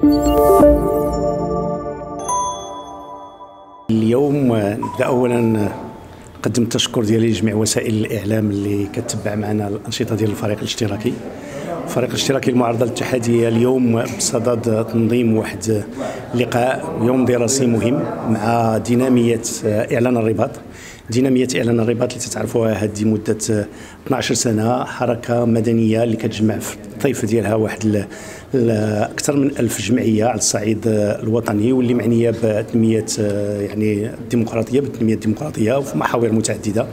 اليوم نبدا اولا نقدم التشكر ديالي لجميع وسائل الاعلام اللي كتبع معنا الانشطه ديال الفريق الاشتراكي. الفريق الاشتراكي المعارضه الاتحاديه اليوم بصدد تنظيم واحد اللقاء يوم دراسي مهم مع ديناميه اعلان الرباط. ديناميه اعلان الرباط اللي تتعرفوها هذه مده 12 سنه، حركه مدنيه اللي كتجمع في الطيف ديالها واحد اكثر من 1000 جمعيه على الصعيد الوطني، واللي معنيه بتنميه يعني الديمقراطيه، بالتنميه الديمقراطيه وفي محاور متعدده.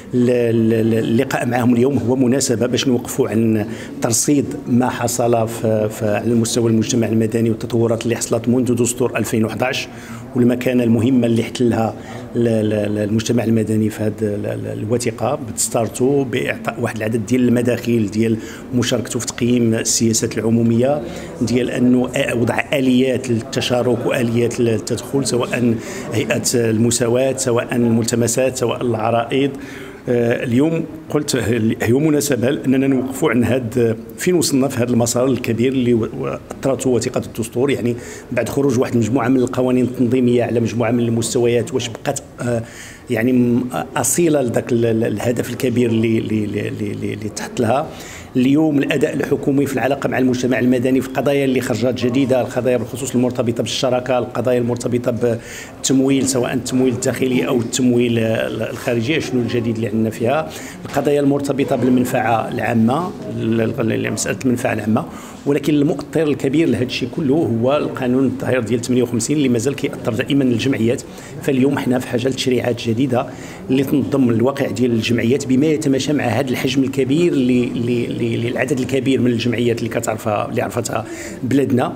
اللقاء معهم اليوم هو مناسبه باش نوقفوا عن ترصيد ما حصل على مستوى المجتمع المدني والتطورات اللي حصلت منذ دستور 2011 والمكانه المهمه اللي احتلها المجتمع المدني في هذه الوثيقه بتستارتو باعطاء واحد العدد ديال المداخيل ديال مشاركته في تقييم السياسات العموميه، ديال انه وضع اليات للتشارك واليات التدخل، سواء هيئه المساواه، سواء الملتمسات، سواء العرائض. اليوم قلت هي مناسبه اننا نوقفوا عن هذا فين وصلنا في هذا المسار الكبير اللي اطرته وثيقه الدستور، يعني بعد خروج واحد المجموعه من القوانين التنظيميه على مجموعه من المستويات، واش بقات يعني اصيله لذاك الهدف الكبير اللي تحت لها. اليوم الاداء الحكومي في العلاقه مع المجتمع المدني في قضايا اللي خرجت جديده، القضايا بالخصوص المرتبطه بالشراكه، القضايا المرتبطه بالتمويل سواء التمويل الداخلي او التمويل الخارجي، شنو الجديد اللي عندنا فيها، القضايا المرتبطه بالمنفعه العامه، مساله المنفعه العامه. ولكن المؤطر الكبير لهذا الشيء كله هو القانون الظاهر ديال 58 اللي مازال كيأثر دائما الجمعيات. فاليوم حنا في حاجه لتشريعات جديده اللي تنظم الواقع ديال الجمعيات بما يتماشى مع هذا الحجم الكبير اللي العدد الكبير من الجمعيات اللي كتعرفها اللي عرفتها بلادنا،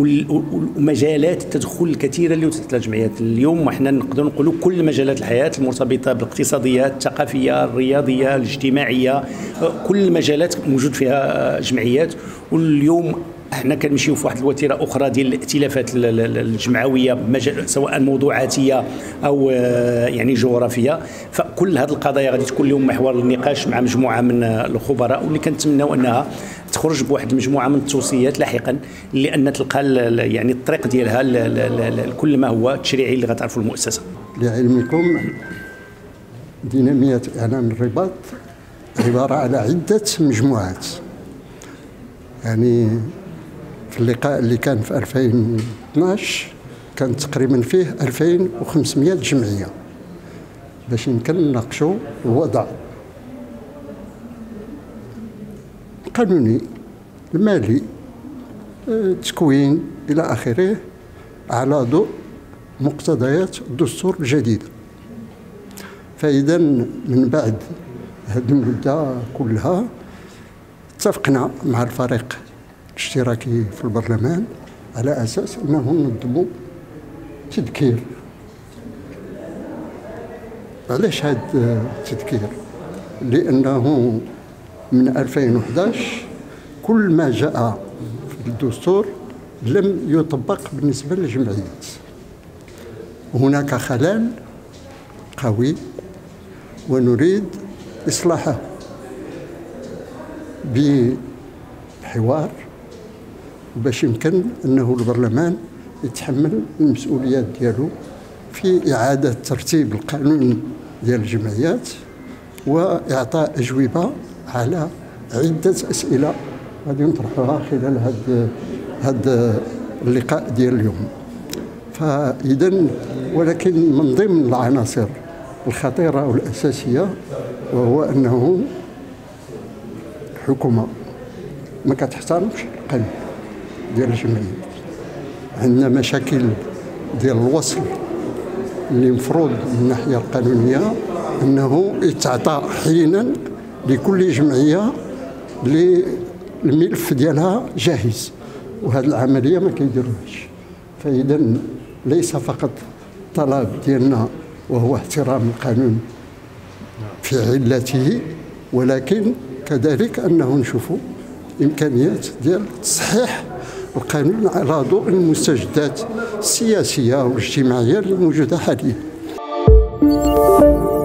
ومجالات التدخل الكثيره اللي وصلت للجمعيات. اليوم حنا نقدروا نقولوا كل مجالات الحياه المرتبطه بالاقتصاديه، الثقافيه، الرياضيه، الاجتماعيه، كل المجالات موجود فيها جمعيات. واليوم احنا كنمشيو في واحد الوتيره اخرى ديال الائتلافات الجمعويه سواء موضوعاتيه او يعني جغرافيه. فكل هذه القضايا غادي تكون اليوم محور النقاش مع مجموعه من الخبراء، واللي كنتمناو انها تخرج بواحد المجموعه من التوصيات لاحقا، لان تلقى يعني الطريق ديالها لكل ما هو تشريعي اللي غتعرفوا المؤسسه. لعلمكم ديناميه اعلان الرباط عباره على عده مجموعات. يعني في اللقاء اللي كان في 2012 كان تقريبا فيه 2500 جمعيه باش يمكن نناقشوا الوضع القانوني المالي، التكوين الى اخره، على ضوء مقتضيات الدستور الجديد. فاذا من بعد هذه المده كلها اتفقنا مع الفريق الاشتراكي في البرلمان على اساس انه ننظموا تذكير. علاش هذا التذكير؟ لانه من 2011 كل ما جاء في الدستور لم يطبق بالنسبه للجمعيات. هناك خلل قوي ونريد اصلاحه بحوار باش يمكن انه البرلمان يتحمل المسؤوليات ديالو في اعاده ترتيب القانون ديال الجمعيات واعطاء اجوبه على عده اسئله غادي نطرحوها خلال هذا اللقاء ديال اليوم. فاذا ولكن من ضمن العناصر الخطيره والاساسيه وهو انه الحكومه ما كتحترمش القانون ديال الجمعيات. عندنا مشاكل ديال الوصل اللي مفروض من الناحيه القانونيه انه يتعطى حينا لكل جمعيه الملف ديالها جاهز، وهذه العمليه ما كيديروهاش. فاذا ليس فقط طلب ديالنا وهو احترام القانون في علته، ولكن كذلك انه نشوفوا امكانيات ديال تصحيح القانون على ضوء المستجدات السياسيه والاجتماعيه اللي موجوده حاليا.